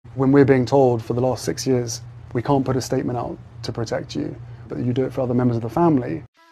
When we're being told for the last 6 years, we can't put a statement out to protect you, but you do it for other members of the family,